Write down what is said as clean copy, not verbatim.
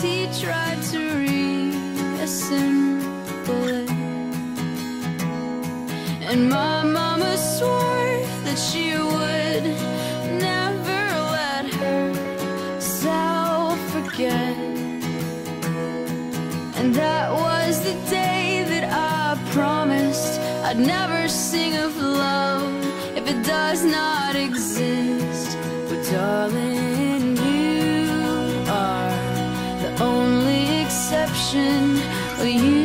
he tried to reassemble it. And my mama swore that she would never let herself forget. And that was the day that I promised I'd never sing of love if it does not exist. But darling, you are the only exception. You